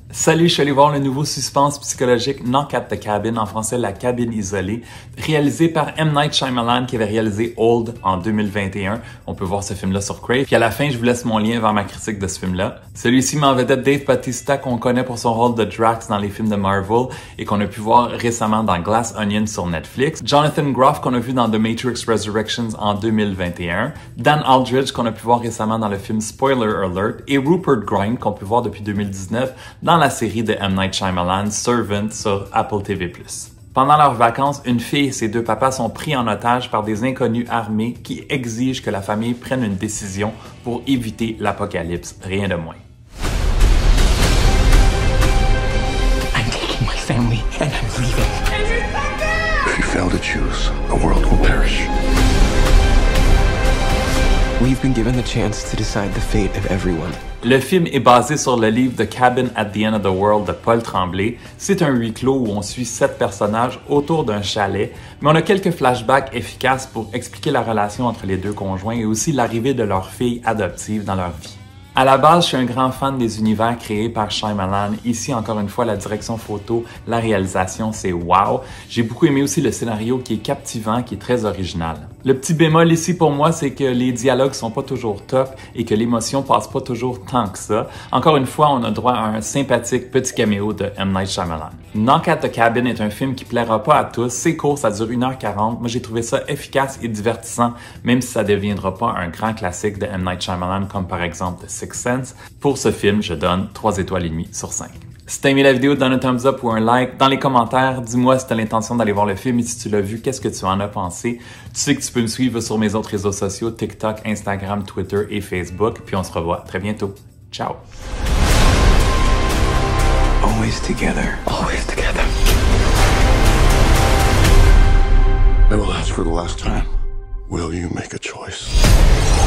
Salut, je suis allé voir le nouveau suspense psychologique Knock at the Cabin, en français La Cabine isolée, réalisé par M. Night Shyamalan qui avait réalisé Old en 2021. On peut voir ce film-là sur Crave. Puis à la fin, je vous laisse mon lien vers ma critique de ce film-là. Celui-ci met en vedette Dave Bautista qu'on connaît pour son rôle de Drax dans les films de Marvel et qu'on a pu voir récemment dans Glass Onion sur Netflix. Jonathan Groff qu'on a vu dans The Matrix Resurrections en 2021. Dan Aldridge qu'on a pu voir récemment dans le film Spoiler Alert. Et Rupert Grint qu'on peut voir depuis 2019 dans la série de M. Night Shyamalan, Servant, sur Apple TV+. Pendant leurs vacances, une fille et ses deux papas sont pris en otage par des inconnus armés qui exigent que la famille prenne une décision pour éviter l'apocalypse, rien de moins. I'm taking my family and I'm leaving. If you fail to choose, the world will perish. We've been given the chance to decide the fate of everyone. Le film est basé sur le livre The Cabin at the End of the World de Paul Tremblay. C'est un huis clos où on suit 7 personnages autour d'un chalet, mais on a quelques flashbacks efficaces pour expliquer la relation entre les deux conjoints et aussi l'arrivée de leur fille adoptive dans leur vie. À la base, je suis un grand fan des univers créés par Shyamalan. Ici, encore une fois, la direction photo, la réalisation, c'est wow. J'ai beaucoup aimé aussi le scénario qui est captivant, qui est très original. Le petit bémol ici pour moi, c'est que les dialogues sont pas toujours top et que l'émotion passe pas toujours tant que ça. Encore une fois, on a droit à un sympathique petit caméo de M. Night Shyamalan. Knock at the Cabin est un film qui plaira pas à tous. C'est court, ça dure 1h40. Moi, j'ai trouvé ça efficace et divertissant, même si ça deviendra pas un grand classique de M. Night Shyamalan comme par exemple The Sixth Sense. Pour ce film, je donne 3 étoiles et demie sur 5. Si t'as aimé la vidéo, donne un thumbs up ou un like. Dans les commentaires, dis-moi si t'as l'intention d'aller voir le film et si tu l'as vu, qu'est-ce que tu en as pensé. Tu sais que tu peux me suivre sur mes autres réseaux sociaux, TikTok, Instagram, Twitter et Facebook. Puis on se revoit très bientôt. Ciao! Always together. Always together. I will ask for the last time. Will you make a choice?